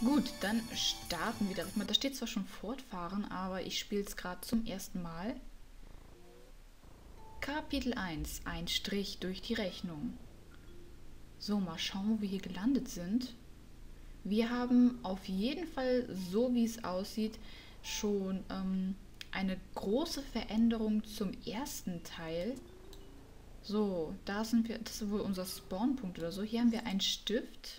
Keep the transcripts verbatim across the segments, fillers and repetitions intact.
Gut, dann starten wir direkt mal. Da steht zwar schon fortfahren, aber ich spiele es gerade zum ersten Mal. Kapitel eins. Ein Strich durch die Rechnung. So, mal schauen, wo wir hier gelandet sind. Wir haben auf jeden Fall, so wie es aussieht, schon ähm, eine große Veränderung zum ersten Teil. So, da sind wir, das ist wohl unser Spawnpunkt oder so. Hier haben wir einen Stift.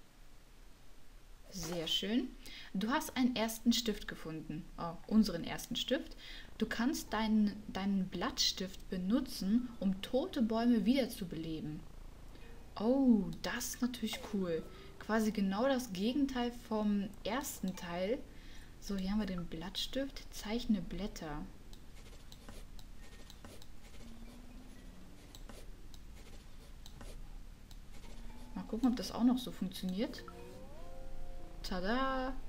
Sehr schön. Du hast einen ersten Stift gefunden. Oh, unseren ersten Stift. Du kannst deinen, deinen Blattstift benutzen, um tote Bäume wiederzubeleben. Oh, das ist natürlich cool. Quasi genau das Gegenteil vom ersten Teil. So, hier haben wir den Blattstift. Zeichne Blätter. Mal gucken, ob das auch noch so funktioniert. Tada!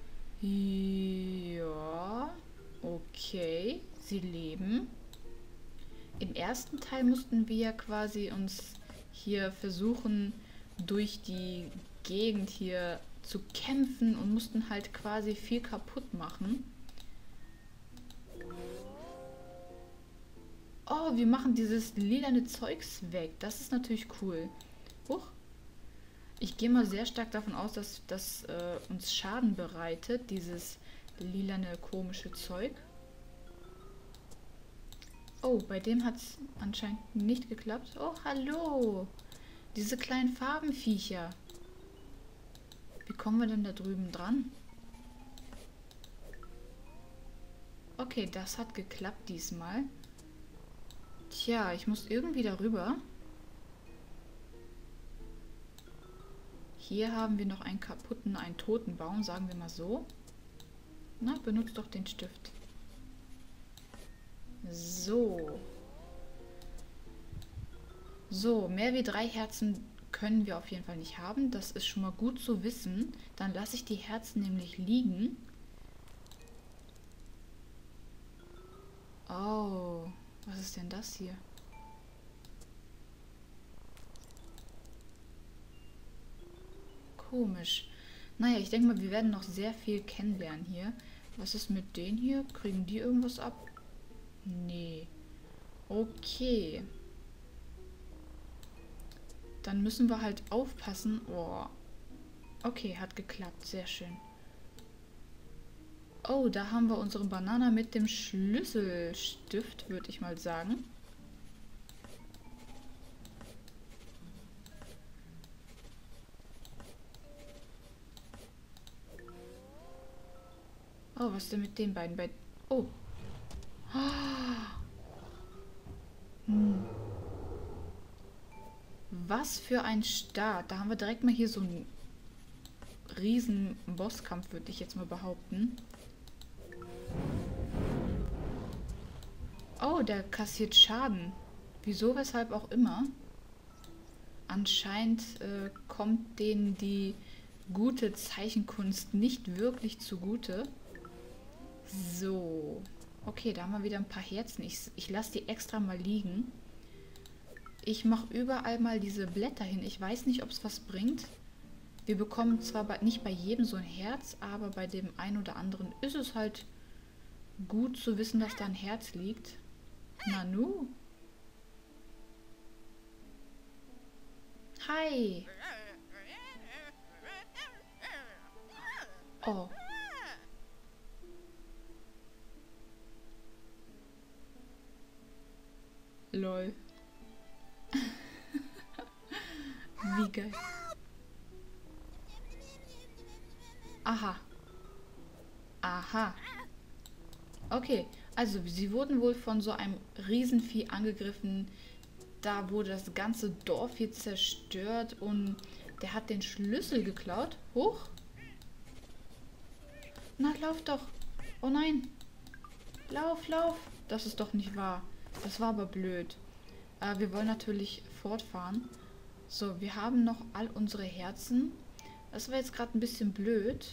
Ja, okay, sie leben. Im ersten Teil mussten wir quasi uns hier versuchen, durch die Gegend hier zu kämpfen und mussten halt quasi viel kaputt machen. Oh, wir machen dieses lilane Zeugs weg. Das ist natürlich cool. Huch. Ich gehe mal sehr stark davon aus, dass das äh, uns Schaden bereitet, dieses lilane komische Zeug. Oh, bei dem hat es anscheinend nicht geklappt. Oh, hallo! Diese kleinen Farbenviecher. Wie kommen wir denn da drüben dran? Okay, das hat geklappt diesmal. Tja, ich muss irgendwie darüber. Hier haben wir noch einen kaputten, einen toten Baum, sagen wir mal so. Na, benutzt doch den Stift. So. So, mehr wie drei Herzen können wir auf jeden Fall nicht haben. Das ist schon mal gut zu wissen. Dann lasse ich die Herzen nämlich liegen. Oh, was ist denn das hier? Komisch. Naja, ich denke mal, wir werden noch sehr viel kennenlernen hier. Was ist mit denen hier? Kriegen die irgendwas ab? Nee. Okay. Dann müssen wir halt aufpassen. Oh. Okay, hat geklappt. Sehr schön. Oh, da haben wir unsere Banane mit dem Schlüsselstift, würde ich mal sagen. Oh, was ist denn mit den beiden? Bei oh. Hm. Was für ein Start. Da haben wir direkt mal hier so einen riesen Bosskampf, würde ich jetzt mal behaupten. Oh, der kassiert Schaden. Wieso, weshalb auch immer. Anscheinend äh, kommt denen die gute Zeichenkunst nicht wirklich zugute. So. Okay, da haben wir wieder ein paar Herzen. Ich, ich lasse die extra mal liegen. Ich mache überall mal diese Blätter hin. Ich weiß nicht, ob es was bringt. Wir bekommen zwar bei, nicht bei jedem so ein Herz, aber bei dem einen oder anderen ist es halt gut zu wissen, dass da ein Herz liegt. Nanu. Hi. Oh. Lol. Wie geil. Aha. Aha. Okay, also sie wurden wohl von so einem Riesenvieh angegriffen. Da wurde das ganze Dorf hier zerstört und der hat den Schlüssel geklaut. Hoch. Na, lauf doch. Oh nein. Lauf, lauf. Das ist doch nicht wahr. Das war aber blöd. Äh, wir wollen natürlich fortfahren. So, wir haben noch all unsere Herzen. Das war jetzt gerade ein bisschen blöd.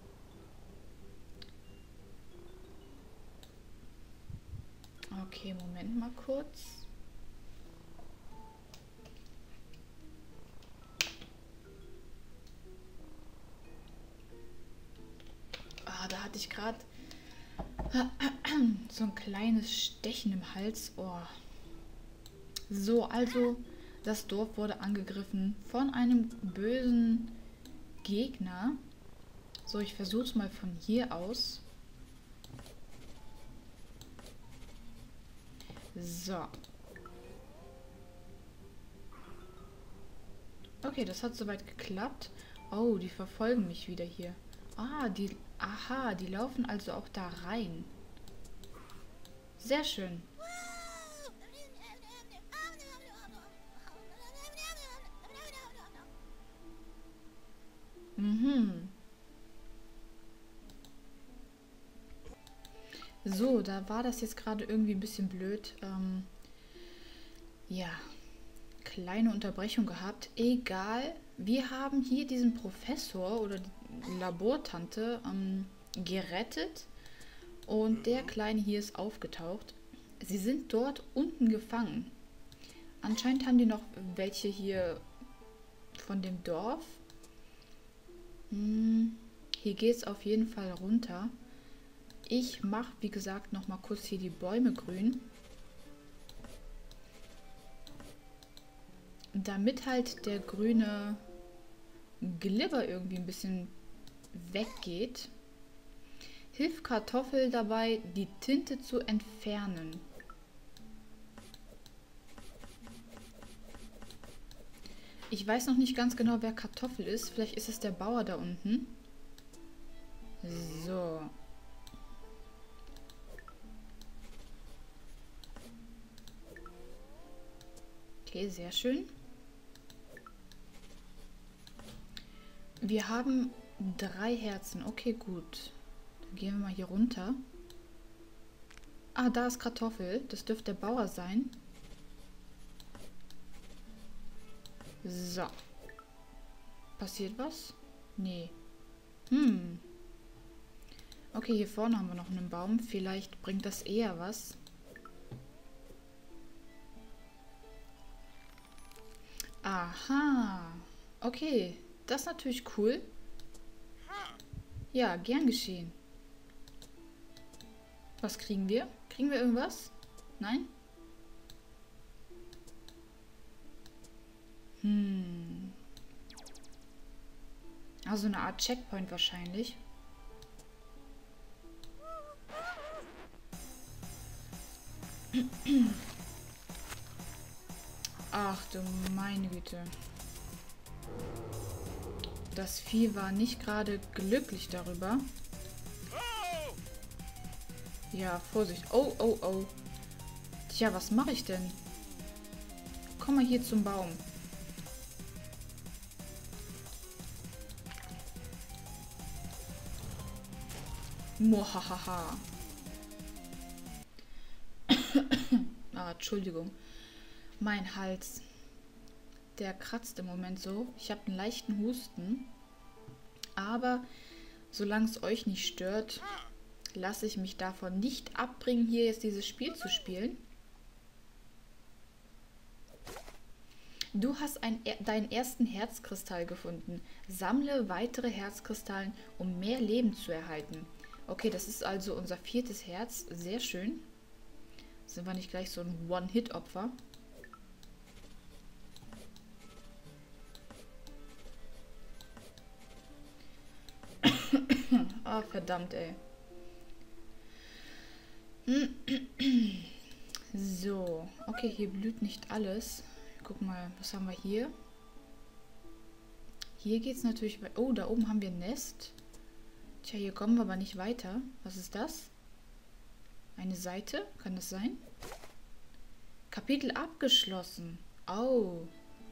Okay, Moment mal kurz. da hatte ich gerade so ein kleines Stechen im Hals. Oh. So, also das Dorf wurde angegriffen von einem bösen Gegner. So, ich versuche es mal von hier aus. So. Okay, das hat soweit geklappt. Oh, die verfolgen mich wieder hier. Ah, die... Aha, die laufen also auch da rein. Sehr schön. Mhm. So, da war das jetzt gerade irgendwie ein bisschen blöd. Ähm, ja, kleine Unterbrechung gehabt. Egal, wir haben hier diesen Professor oder die Labortante ähm, gerettet und der Kleine hier ist aufgetaucht. Sie sind dort unten gefangen. Anscheinend haben die noch welche hier von dem Dorf. Hm, hier geht es auf jeden Fall runter. Ich mache, wie gesagt, noch mal kurz hier die Bäume grün. Damit halt der grüne Glibber irgendwie ein bisschen weggeht. Hilft Kartoffel dabei, die Tinte zu entfernen. Ich weiß noch nicht ganz genau, wer Kartoffel ist. Vielleicht ist es der Bauer da unten. So. Okay, sehr schön. Wir haben drei Herzen. Okay, gut. Dann gehen wir mal hier runter. Ah, da ist Kartoffel. Das dürfte der Bauer sein. So. Passiert was? Nee. Hm. Okay, hier vorne haben wir noch einen Baum. Vielleicht bringt das eher was. Aha. Okay, das ist natürlich cool. Ja, gern geschehen. Was kriegen wir? Kriegen wir irgendwas? Nein? Hm. Also eine Art Checkpoint wahrscheinlich. Ach du meine Güte. Das Vieh war nicht gerade glücklich darüber. Ja, Vorsicht. Oh, oh, oh. Tja, was mache ich denn? Komm mal hier zum Baum. Mohahaha. Ah, Entschuldigung. Mein Hals. Der kratzt im Moment so. Ich habe einen leichten Husten. Aber solange es euch nicht stört, lasse ich mich davon nicht abbringen, hier jetzt dieses Spiel zu spielen. Du hast ein, deinen ersten Herzkristall gefunden. Sammle weitere Herzkristallen, um mehr Leben zu erhalten. Okay, das ist also unser viertes Herz. Sehr schön. Sind wir nicht gleich so ein One-Hit-Opfer? Ah, oh, verdammt, ey. So, okay, hier blüht nicht alles. Guck mal, was haben wir hier? Hier geht es natürlich... Oh, da oben haben wir ein Nest. Tja, hier kommen wir aber nicht weiter. Was ist das? Eine Seite? Kann das sein? Kapitel abgeschlossen. Oh.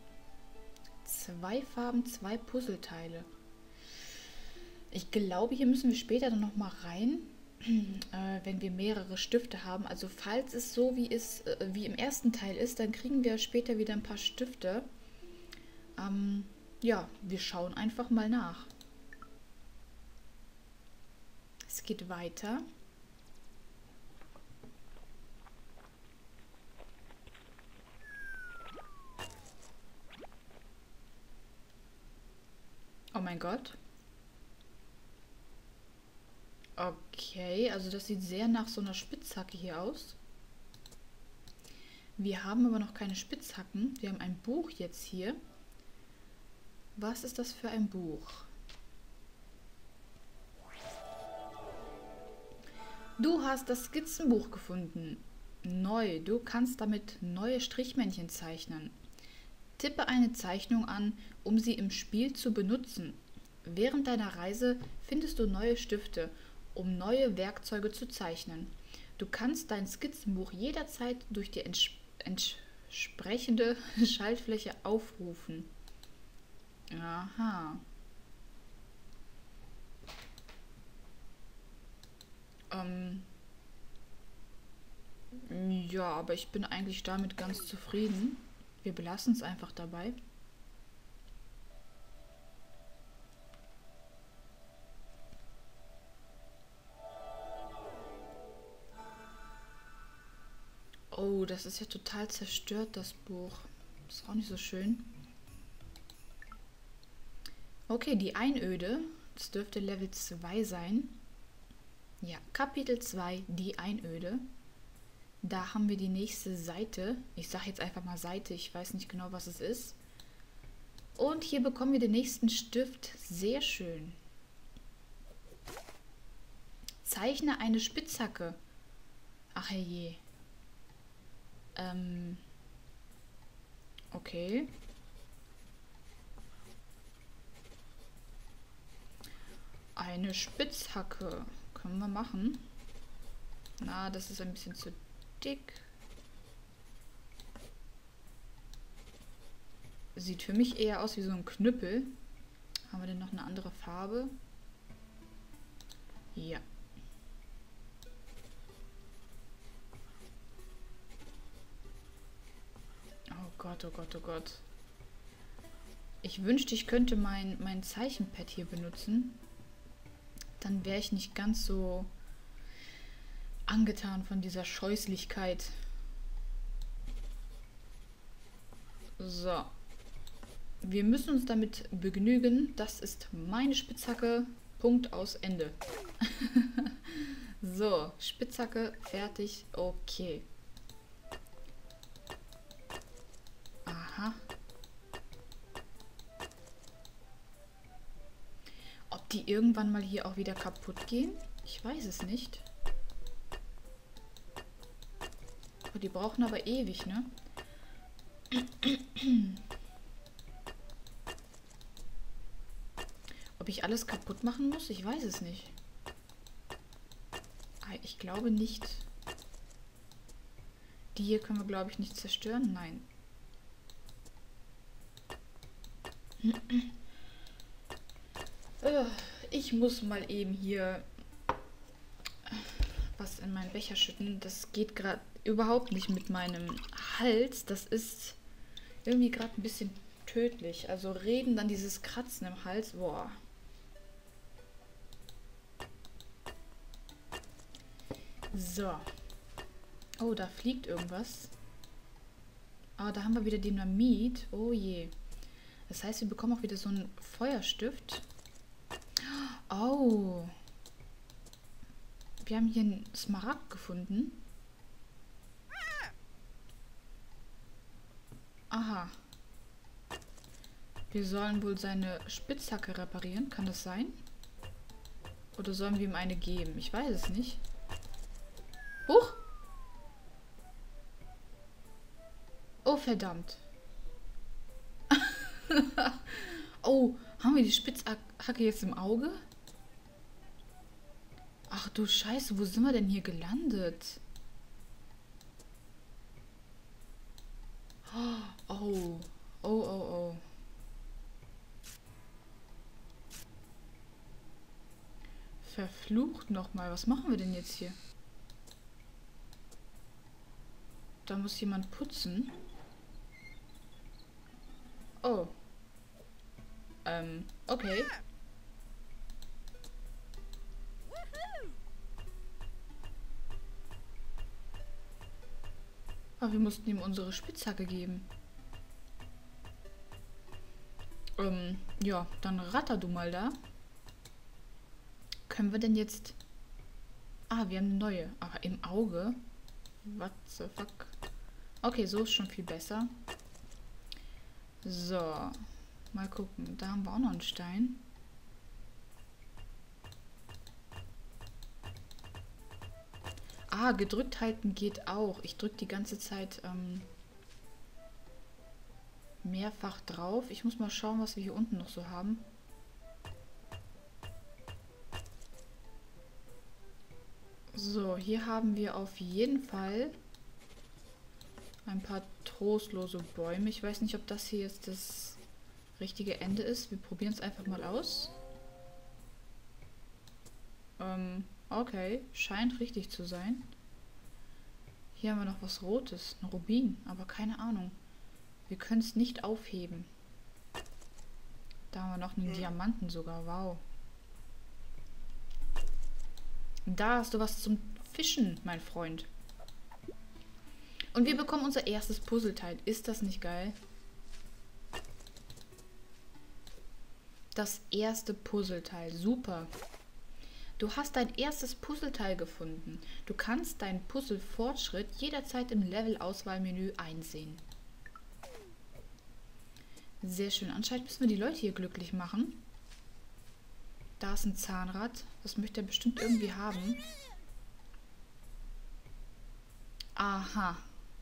Zwei Farben, zwei Puzzleteile. Ich glaube, hier müssen wir später dann nochmal rein, äh, wenn wir mehrere Stifte haben. Also falls es so wie, es, äh, wie im ersten Teil ist, dann kriegen wir später wieder ein paar Stifte. Ähm, ja, wir schauen einfach mal nach. Es geht weiter. Oh mein Gott. Okay, also das sieht sehr nach so einer Spitzhacke hier aus. Wir haben aber noch keine Spitzhacken. Wir haben ein Buch jetzt hier. Was ist das für ein Buch? Du hast das Skizzenbuch gefunden. Neu. Du kannst damit neue Strichmännchen zeichnen. Tippe eine Zeichnung an, um sie im Spiel zu benutzen. Während deiner Reise findest du neue Stifte, um neue Werkzeuge zu zeichnen. Du kannst dein Skizzenbuch jederzeit durch die ents entsprechende Schaltfläche aufrufen. Aha. Ähm. Ja, aber ich bin eigentlich damit ganz zufrieden. Wir belassen es einfach dabei. Oh, das ist ja total zerstört, das Buch. Das ist auch nicht so schön. Okay, die Einöde. Das dürfte Level zwei sein. Ja, Kapitel zwei, die Einöde. Da haben wir die nächste Seite. Ich sage jetzt einfach mal Seite, ich weiß nicht genau, was es ist. Und hier bekommen wir den nächsten Stift. Sehr schön. Zeichne eine Spitzhacke. Ach herrje. Ähm. Okay. Eine Spitzhacke. Können wir machen. Na, das ist ein bisschen zu dick. Sieht für mich eher aus wie so ein Knüppel. Haben wir denn noch eine andere Farbe? Ja. Oh Gott, oh Gott, oh Gott. Ich wünschte, ich könnte mein, mein Zeichenpad hier benutzen. Dann wäre ich nicht ganz so angetan von dieser Scheußlichkeit. So. Wir müssen uns damit begnügen. Das ist meine Spitzhacke. Punkt aus Ende. So, Spitzhacke, fertig, okay. Aha. Ob die irgendwann mal hier auch wieder kaputt gehen? Ich weiß es nicht. Oh, die brauchen aber ewig, ne? Ob ich alles kaputt machen muss? Ich weiß es nicht. Ich glaube nicht. Die hier können wir, glaube ich, nicht zerstören. Nein. Ich muss mal eben hier was in meinen Becher schütten. Das geht gerade überhaupt nicht mit meinem Hals. Das ist irgendwie gerade ein bisschen tödlich. Also reden, dann dieses Kratzen im Hals. Boah. So. Oh, da fliegt irgendwas. Ah, da haben wir wieder Dynamit. Oh je. Das heißt, wir bekommen auch wieder so einen Feuerstift. Oh. Wir haben hier einen Smaragd gefunden. Aha. Wir sollen wohl seine Spitzhacke reparieren. Kann das sein? Oder sollen wir ihm eine geben? Ich weiß es nicht. Huch! Oh, verdammt. Oh, haben wir die Spitzhacke jetzt im Auge? Ach du Scheiße, wo sind wir denn hier gelandet? Oh, oh, oh, oh. Verflucht nochmal. Was machen wir denn jetzt hier? Da muss jemand putzen. Oh. Ähm, okay. Aber wir mussten ihm unsere Spitzhacke geben. Ähm, ja, dann ratter du mal da. Können wir denn jetzt Ah, wir haben eine neue. Aber im Auge? What the fuck? Okay, so ist schon viel besser. So. Mal gucken. Da haben wir auch noch einen Stein. Ah, gedrückt halten geht auch. Ich drücke die ganze Zeit ähm, mehrfach drauf. Ich muss mal schauen, was wir hier unten noch so haben. So, hier haben wir auf jeden Fall ein paar trostlose Bäume. Ich weiß nicht, ob das hier jetzt das richtige Ende ist. Wir probieren es einfach mal aus. Ähm, okay. Scheint richtig zu sein. Hier haben wir noch was Rotes. Ein Rubin, aber keine Ahnung. Wir können es nicht aufheben. Da haben wir noch einen Diamanten sogar. Wow. Da hast du was zum Fischen, mein Freund. Und wir bekommen unser erstes Puzzleteil. Ist das nicht geil? Das erste Puzzleteil. Super. Du hast dein erstes Puzzleteil gefunden. Du kannst deinen Puzzle-Fortschritt jederzeit im Level-Auswahlmenü einsehen. Sehr schön. Anscheinend müssen wir die Leute hier glücklich machen. Da ist ein Zahnrad. Das möchte er bestimmt irgendwie haben. Aha.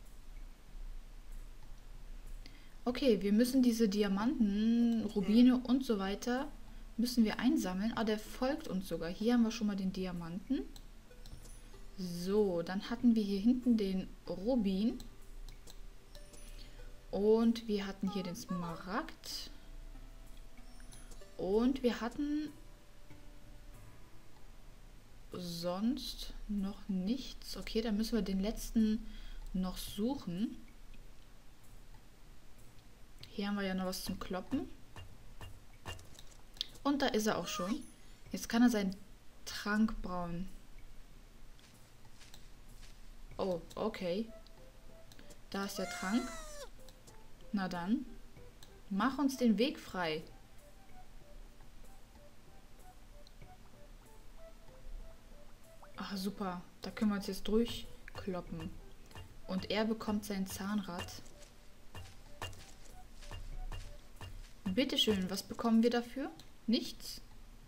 Okay, wir müssen diese Diamanten, Rubine und so weiter müssen wir einsammeln. Ah, der folgt uns sogar. Hier haben wir schon mal den Diamanten. So, dann hatten wir hier hinten den Rubin. Und wir hatten hier den Smaragd. Und wir hatten sonst noch nichts. Okay, dann müssen wir den letzten noch suchen. Hier haben wir ja noch was zum Kloppen. Und da ist er auch schon. Jetzt kann er seinen Trank brauen. Oh, okay. Da ist der Trank. Na dann, mach uns den Weg frei. Ach, super. Da können wir uns jetzt durchkloppen. Und er bekommt sein Zahnrad. Bitteschön, was bekommen wir dafür? Nichts?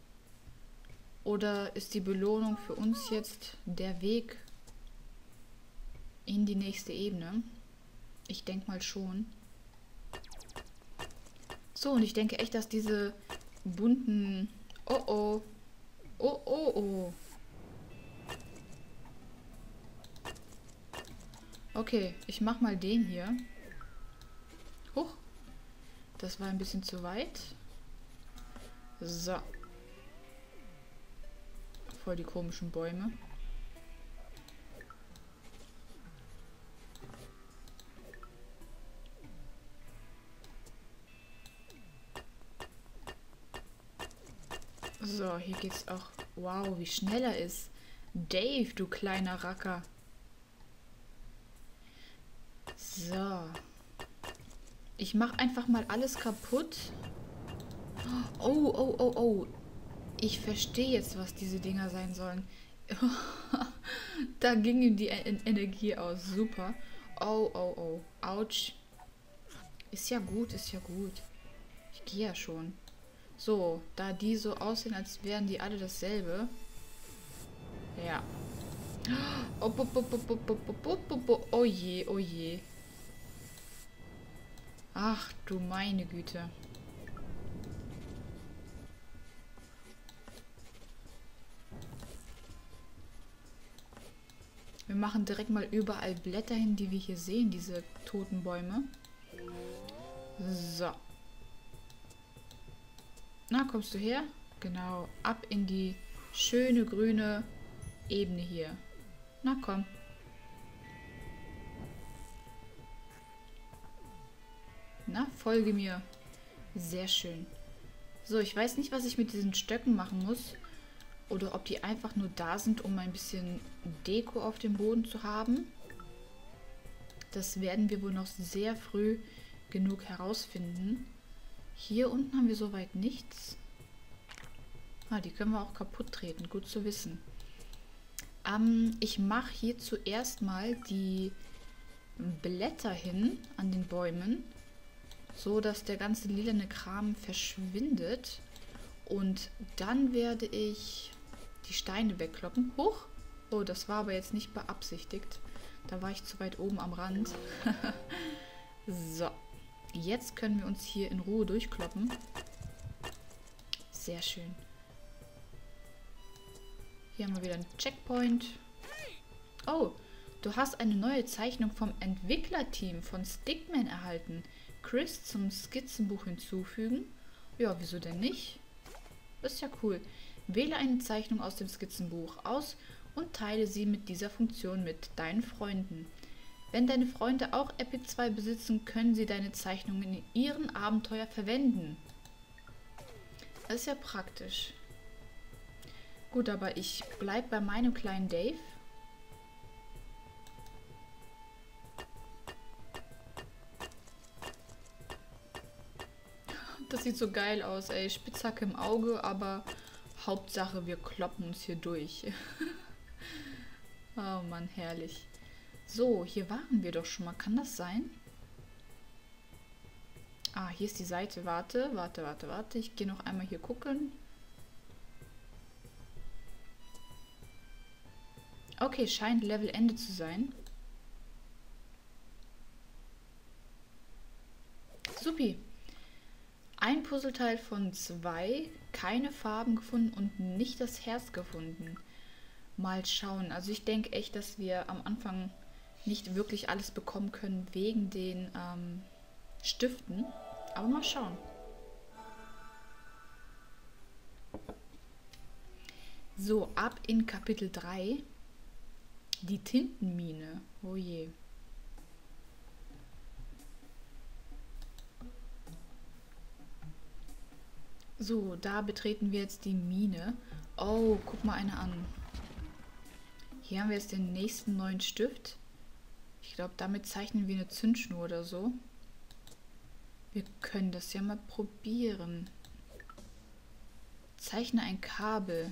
Oder ist die Belohnung für uns jetzt der Weg in die nächste Ebene? Ich denke mal schon. So, und ich denke echt, dass diese bunten... Oh, oh. Oh, oh, oh. Okay, ich mach mal den hier. Huch. Das war ein bisschen zu weit. So. Voll die komischen Bäume. So, hier geht's auch. Wow, wie schnell er ist. Dave, du kleiner Racker. So. Ich mache einfach mal alles kaputt. Oh, oh, oh, oh. Ich verstehe jetzt, was diese Dinger sein sollen. Da ging ihm die en Energie aus. Super. Oh, oh, oh. Autsch. Ist ja gut, ist ja gut. Ich gehe ja schon. So, da die so aussehen, als wären die alle dasselbe. Ja. Oh, oh, oh, oh, oh, oh, oh, oh, oh, oh je, oh je. Ach du meine Güte. Wir machen direkt mal überall Blätter hin, die wir hier sehen, diese toten Bäume. So. Na, kommst du her? Genau, ab in die schöne grüne Ebene hier. Na komm. Na, folge mir. Sehr schön. So, ich weiß nicht, was ich mit diesen Stöcken machen muss. Oder ob die einfach nur da sind, um ein bisschen Deko auf dem Boden zu haben. Das werden wir wohl noch sehr früh genug herausfinden. Hier unten haben wir soweit nichts. Ah, die können wir auch kaputt treten. Gut zu wissen. Ähm, ich mache hier zuerst mal die Blätter hin an den Bäumen, so dass der ganze lilane Kram verschwindet. Und dann werde ich die Steine wegkloppen. Huch! Oh, das war aber jetzt nicht beabsichtigt. Da war ich zu weit oben am Rand. So, jetzt können wir uns hier in Ruhe durchkloppen. Sehr schön. Hier haben wir wieder einen Checkpoint. Oh, du hast eine neue Zeichnung vom Entwicklerteam von Stickman erhalten. Chris zum Skizzenbuch hinzufügen? Ja, wieso denn nicht? Das ist ja cool. Wähle eine Zeichnung aus dem Skizzenbuch aus und teile sie mit dieser Funktion mit deinen Freunden. Wenn deine Freunde auch Epic zwei besitzen, können sie deine Zeichnungen in ihren Abenteuer verwenden. Das ist ja praktisch. Gut, aber ich bleibe bei meinem kleinen Dave. Das sieht so geil aus, ey. Spitzhacke im Auge, aber Hauptsache, wir kloppen uns hier durch. Oh Mann, herrlich. So, hier waren wir doch schon mal. Kann das sein? Ah, hier ist die Seite. Warte, warte, warte, warte. Ich gehe noch einmal hier gucken. Okay, scheint Levelende zu sein. Supi. Ein Puzzleteil von zwei, keine Farben gefunden und nicht das Herz gefunden. Mal schauen. Also ich denke echt, dass wir am Anfang nicht wirklich alles bekommen können wegen den ähm, Stiften. Aber mal schauen. So, ab in Kapitel drei. Die Tintenmine. Oh je. So, da betreten wir jetzt die Mine. Oh, guck mal eine an. Hier haben wir jetzt den nächsten neuen Stift. Ich glaube, damit zeichnen wir eine Zündschnur oder so. Wir können das ja mal probieren. Zeichne ein Kabel.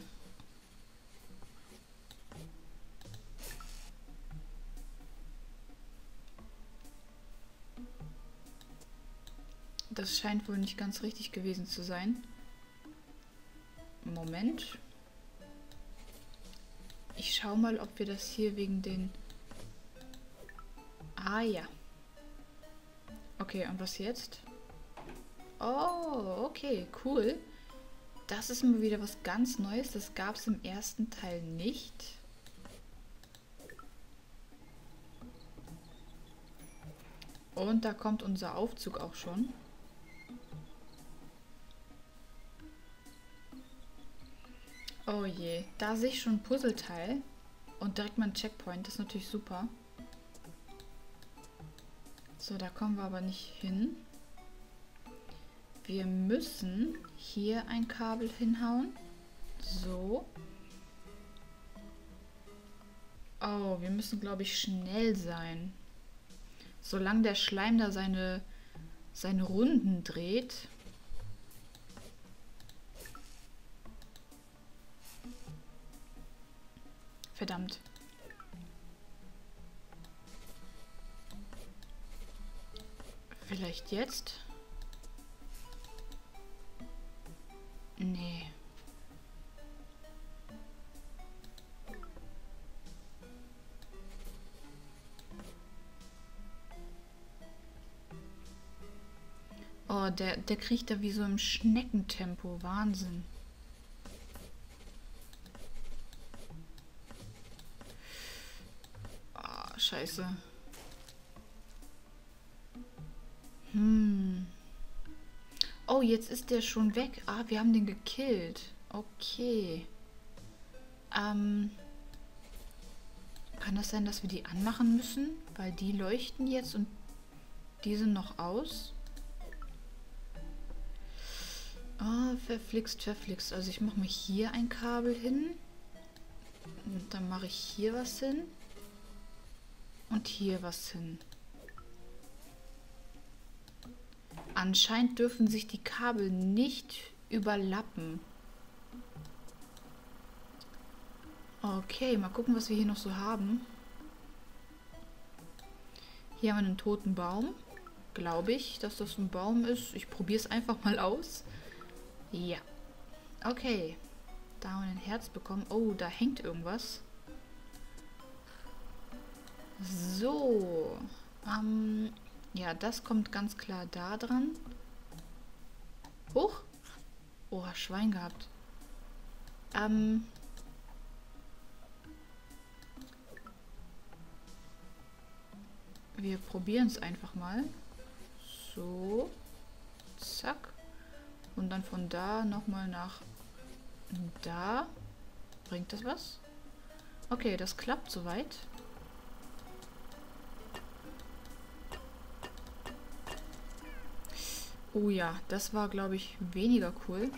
Das scheint wohl nicht ganz richtig gewesen zu sein. Moment. Ich schaue mal, ob wir das hier wegen den... Ah ja. Okay, und was jetzt? Oh, okay, cool. Das ist mal wieder was ganz Neues. Das gab es im ersten Teil nicht. Und da kommt unser Aufzug auch schon. Oh je, da sehe ich schon ein Puzzleteil und direkt mal ein Checkpoint, das ist natürlich super. So, da kommen wir aber nicht hin. Wir müssen hier ein Kabel hinhauen. So. Oh, wir müssen, glaube ich, schnell sein. Solange der Schleim da seine, seine Runden dreht. Verdammt. Vielleicht jetzt? Nee. Oh, der, der kriecht da wie so im Schneckentempo. Wahnsinn. Oh, scheiße. Hm. Oh, jetzt ist der schon weg. Ah, wir haben den gekillt. Okay. Ähm. Kann das sein, dass wir die anmachen müssen? Weil die leuchten jetzt und die sind noch aus. Ah, verflixt, verflixt. Also ich mache mal hier ein Kabel hin. Und dann mache ich hier was hin. Und hier was hin. Anscheinend dürfen sich die Kabel nicht überlappen. Okay, mal gucken, was wir hier noch so haben. Hier haben wir einen toten Baum. Glaube ich, dass das ein Baum ist. Ich probiere es einfach mal aus. Ja. Okay. Da haben wir ein Herz bekommen. Oh, da hängt irgendwas. So. Ähm, ja, das kommt ganz klar da dran. Hoch. Oh, Schwein gehabt. Ähm. Wir probieren es einfach mal. So. Zack. Und dann von da nochmal nach da. Bringt das was? Okay, das klappt soweit. Oh ja, das war, glaube ich, weniger cool.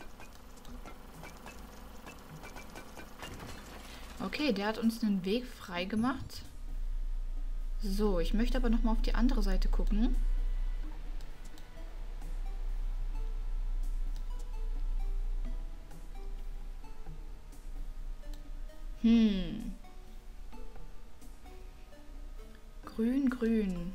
Okay, der hat uns einen Weg frei gemacht. So, ich möchte aber nochmal auf die andere Seite gucken. Hm. Grün, grün.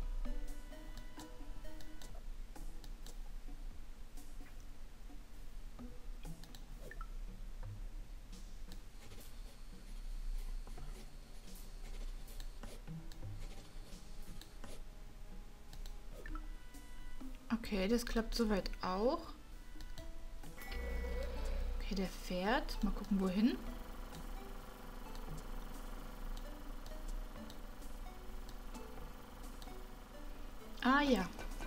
Okay, das klappt soweit auch. Okay, der fährt. Mal gucken, wohin. Ah ja.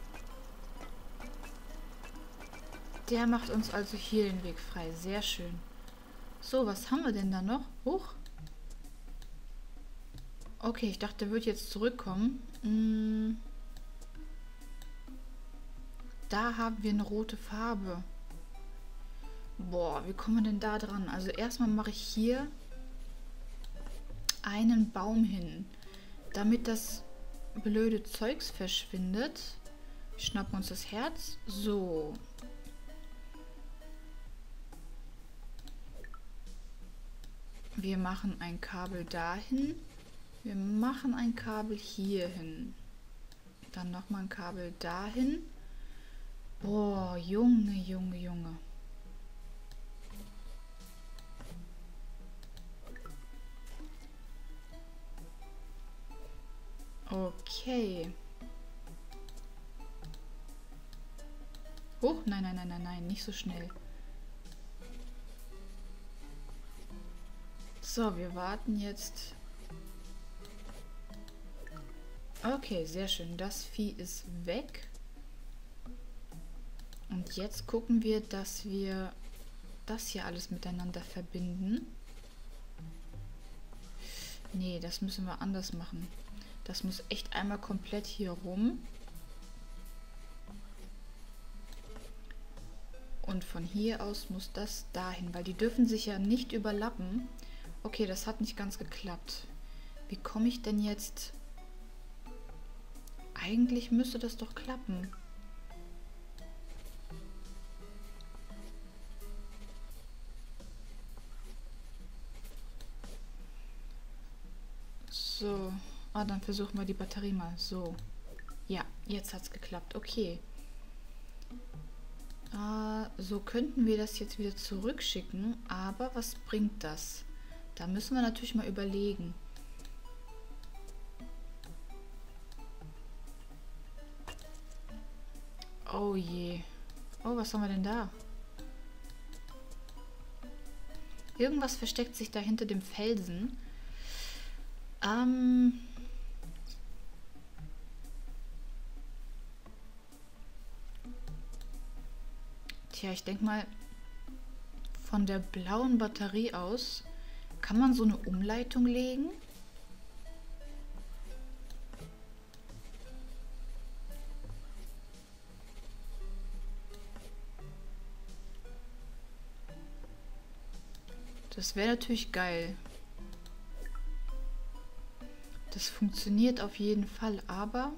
Der macht uns also hier den Weg frei. Sehr schön. So, was haben wir denn da noch? Huch. Okay, ich dachte, der wird jetzt zurückkommen. Hm. Da haben wir eine rote Farbe. Boah, wie kommen wir denn da dran? Also erstmal mache ich hier einen Baum hin, damit das blöde Zeugs verschwindet. Schnappen uns das Herz. So. Wir machen ein Kabel dahin. Wir machen ein Kabel hier hin. Dann nochmal ein Kabel dahin. Boah, Junge, Junge, Junge. Okay. Oh, nein, nein, nein, nein, nein, nicht so schnell. So, wir warten jetzt. Okay, sehr schön. Das Vieh ist weg. Und jetzt gucken wir, dass wir das hier alles miteinander verbinden. Nee, das müssen wir anders machen. Das muss echt einmal komplett hier rum. Und von hier aus muss das dahin, weil die dürfen sich ja nicht überlappen. Okay, das hat nicht ganz geklappt. Wie komme ich denn jetzt? Eigentlich müsste das doch klappen. So. Ah, dann versuchen wir die Batterie mal. So. Ja, jetzt hat es geklappt. Okay. Äh, so könnten wir das jetzt wieder zurückschicken. Aber was bringt das? Da müssen wir natürlich mal überlegen. Oh je. Oh, was haben wir denn da? Irgendwas versteckt sich da hinter dem Felsen. Ähm... Tja, ich denke mal, von der blauen Batterie aus kann man so eine Umleitung legen. Das wäre natürlich geil. Das funktioniert auf jeden Fall, aber...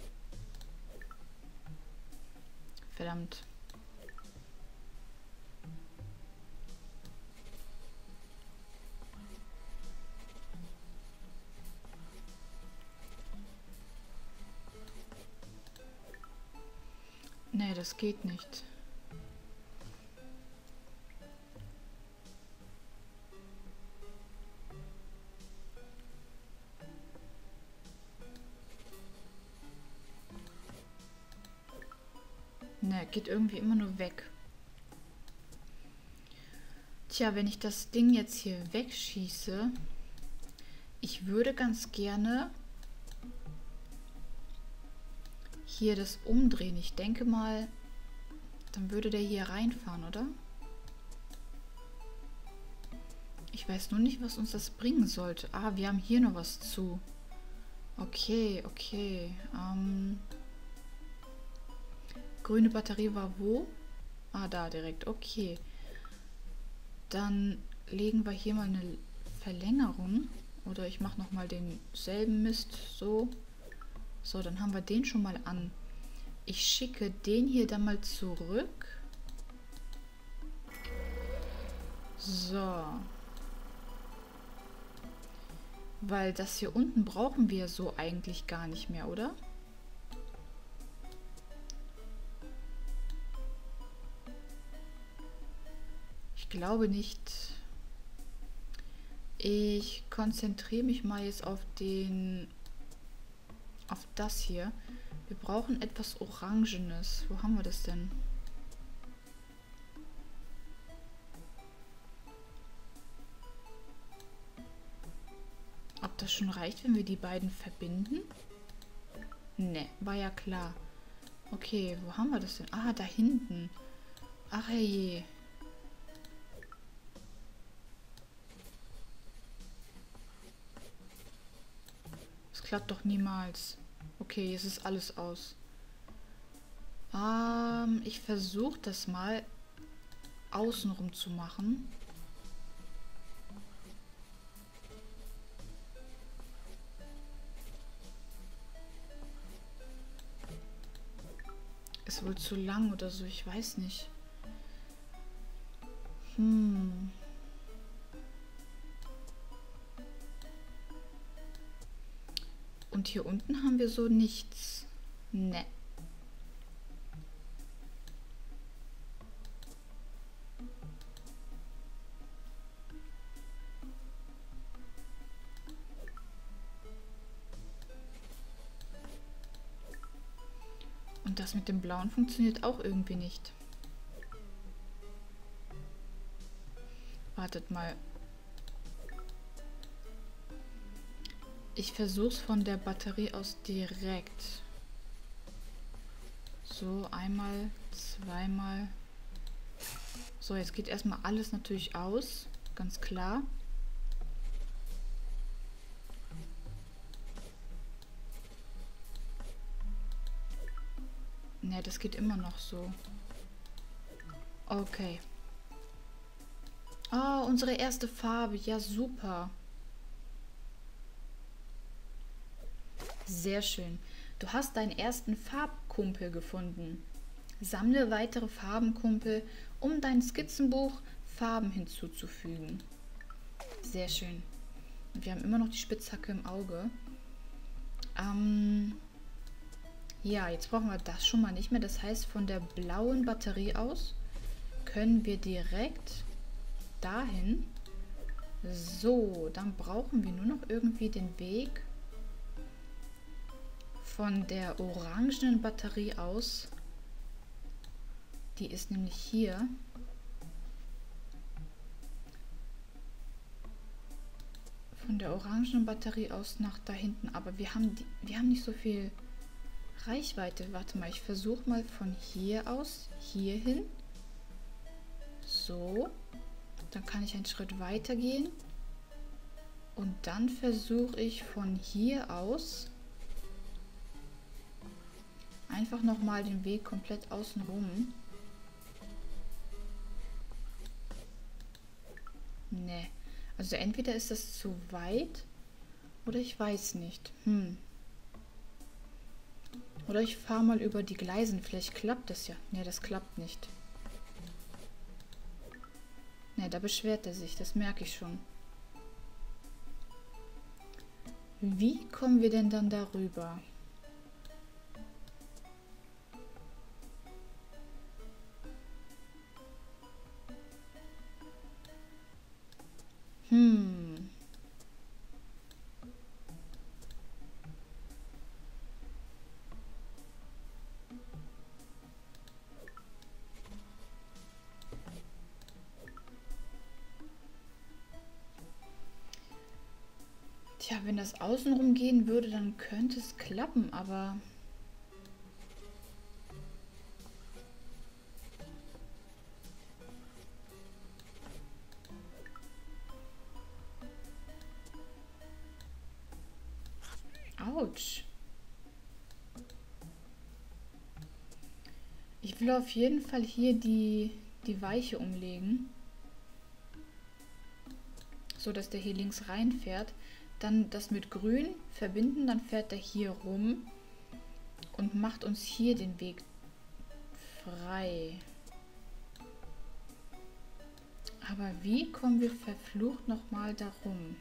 Verdammt. das geht nicht. Ne, geht irgendwie immer nur weg. Tja, wenn ich das Ding jetzt hier wegschieße, ich würde ganz gerne hier das umdrehen. Ich denke mal, dann würde der hier reinfahren, oder? Ich weiß nur nicht, was uns das bringen sollte. Ah, wir haben hier noch was zu. Okay, okay. Ähm, grüne Batterie war wo? Ah, da direkt. Okay. Dann legen wir hier mal eine Verlängerung. Oder ich mache nochmal denselben Mist. So. So, dann haben wir den schon mal an. Ich schicke den hier dann mal zurück. So. Weil das hier unten brauchen wir so eigentlich gar nicht mehr, oder? Ich glaube nicht. Ich konzentriere mich mal jetzt auf den... auf das hier. Wir brauchen etwas Orangenes. Wo haben wir das denn? Ob das schon reicht, wenn wir die beiden verbinden? Ne, war ja klar. Okay, wo haben wir das denn? Ah, da hinten. Ach je. Das klappt doch niemals. Okay, es ist alles aus. Ähm, ich versuche das mal außenrum zu machen. Ist wohl zu lang oder so, ich weiß nicht. Hm. Und hier unten haben wir so nichts. Ne. Und das mit dem Blauen funktioniert auch irgendwie nicht. Wartet mal. Ich versuche es von der Batterie aus direkt. So, einmal, zweimal. So, jetzt geht erstmal alles natürlich aus. Ganz klar. Ne, das geht immer noch so. Okay. Ah, unsere erste Farbe. Ja, super. Sehr schön. Du hast deinen ersten Farbkumpel gefunden. Sammle weitere Farbenkumpel, um dein Skizzenbuch Farben hinzuzufügen. Sehr schön. Und wir haben immer noch die Spitzhacke im Auge. Ähm... Ja, jetzt brauchen wir das schon mal nicht mehr. Das heißt, von der blauen Batterie aus können wir direkt dahin. So, dann brauchen wir nur noch irgendwie den Weg von der orangenen Batterie aus. Die ist nämlich hier. Von der orangenen Batterie aus nach da hinten. Aber wir haben, die, wir haben nicht so viel Reichweite. Warte mal, ich versuche mal von hier aus hier hin. So. Dann kann ich einen Schritt weiter gehen. Und dann versuche ich von hier aus einfach nochmal den Weg komplett außen rum. Ne. Also entweder ist das zu weit oder ich weiß nicht. Hm. Oder ich fahre mal über die Gleisen. Vielleicht klappt das ja. Ne, das klappt nicht. Ne, da beschwert er sich. Das merke ich schon. Wie kommen wir denn dann darüber? Tja, wenn das außenrum gehen würde, dann könnte es klappen, aber... Autsch. Ich will auf jeden Fall hier die, die Weiche umlegen. So, dass der hier links reinfährt. Dann das mit grün verbinden, dann fährt er hier rum und macht uns hier den Weg frei. Aber wie kommen wir verflucht nochmal darum?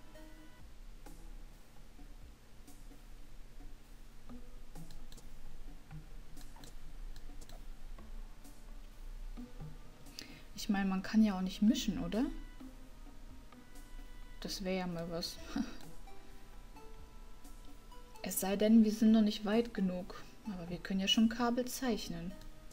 Ich meine, man kann ja auch nicht mischen, oder? Das wäre ja mal was. Es sei denn, wir sind noch nicht weit genug. Aber wir können ja schon Kabel zeichnen.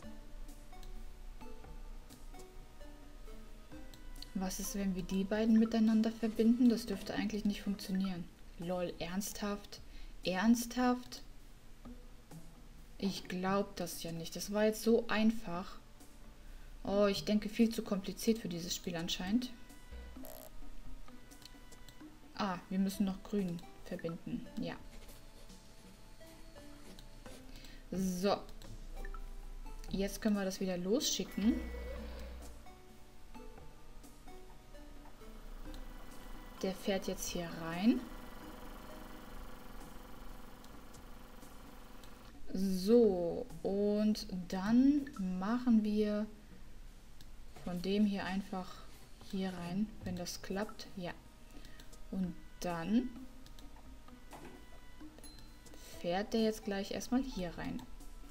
Was ist, wenn wir die beiden miteinander verbinden? Das dürfte eigentlich nicht funktionieren. Lol, ernsthaft? Ernsthaft? Ich glaube das ja nicht. Das war jetzt so einfach. Oh, ich denke viel zu kompliziert für dieses Spiel anscheinend. Ah, wir müssen noch grün verbinden. Ja. So. Jetzt können wir das wieder losschicken. Der fährt jetzt hier rein. So, und dann machen wir von dem hier einfach hier rein, wenn das klappt. Ja. Und dann fährt der jetzt gleich erstmal hier rein.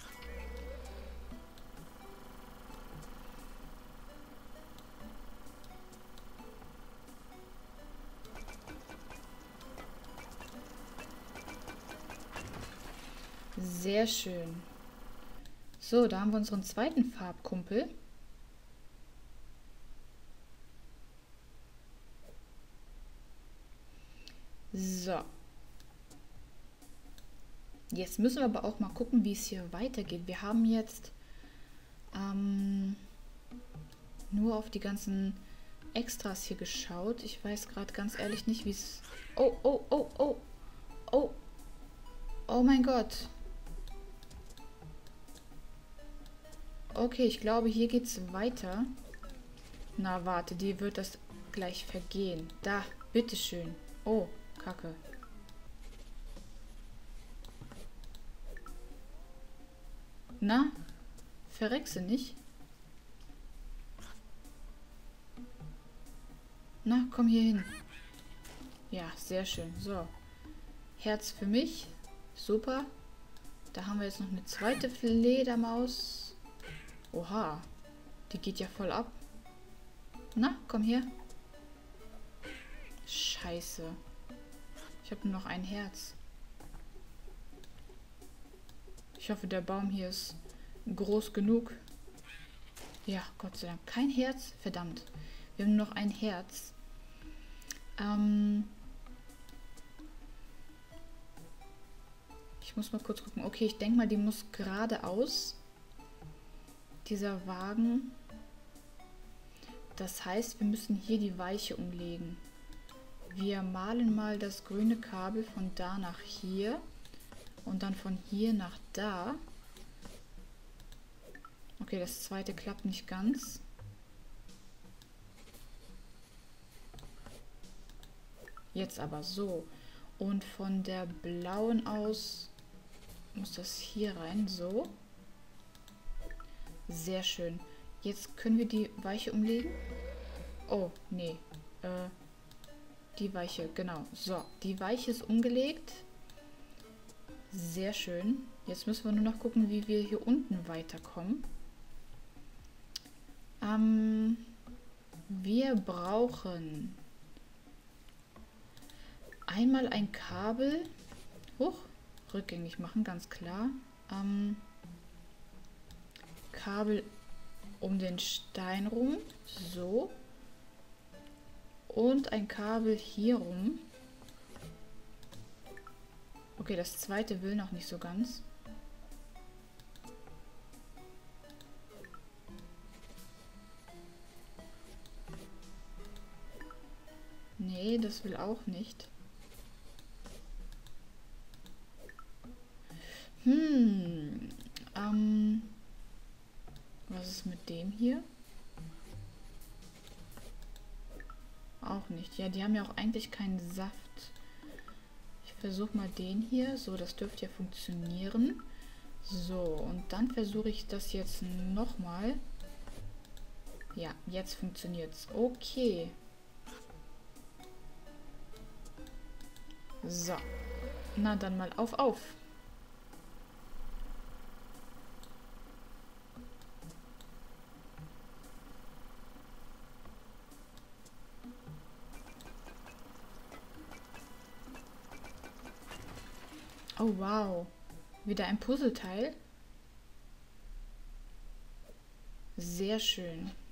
Sehr schön. So, da haben wir unseren zweiten Farbkumpel. So. Jetzt müssen wir aber auch mal gucken, wie es hier weitergeht. Wir haben jetzt ähm, nur auf die ganzen Extras hier geschaut. Ich weiß gerade ganz ehrlich nicht, wie es... Oh, oh, oh, oh. Oh. Oh mein Gott. Okay, ich glaube, hier geht es weiter. Na, warte, die wird das gleich vergehen. Da, bitteschön. Oh, Kacke. Na, verreckse nicht. Na, komm hier hin. Ja, sehr schön. So. Herz für mich. Super. Da haben wir jetzt noch eine zweite Fledermaus. Oha. Die geht ja voll ab. Na, komm her. Scheiße. Ich habe nur noch ein Herz. Ich hoffe, der Baum hier ist groß genug. Ja, Gott sei Dank. Kein Herz? Verdammt. Wir haben nur noch ein Herz. Ähm... Ich muss mal kurz gucken. Okay, ich denke mal, die muss geradeaus. Dieser Wagen. Das heißt, wir müssen hier die Weiche umlegen. Wir malen mal das grüne Kabel von da nach hier. Und dann von hier nach da. Okay, das zweite klappt nicht ganz. Jetzt aber so. Und von der blauen aus muss das hier rein. So. Sehr schön. Jetzt können wir die Weiche umlegen. Oh, nee. Äh, die Weiche, genau. So, die Weiche ist umgelegt. Sehr schön. Jetzt müssen wir nur noch gucken, wie wir hier unten weiterkommen. Ähm, wir brauchen einmal ein Kabel. Hoch, rückgängig machen, ganz klar. Ähm, Kabel um den Stein rum. So. Und ein Kabel hier rum. Okay, das zweite will noch nicht so ganz. Nee, das will auch nicht. Hm. Ähm. Was ist mit dem hier? Auch nicht. Ja, die haben ja auch eigentlich keinen Saft. Ich versuche mal den hier. So, das dürfte ja funktionieren. So, und dann versuche ich das jetzt nochmal. Ja, jetzt funktioniert's. Okay. So. Na dann mal auf, auf. Oh, wow. Wieder ein Puzzleteil. Sehr schön.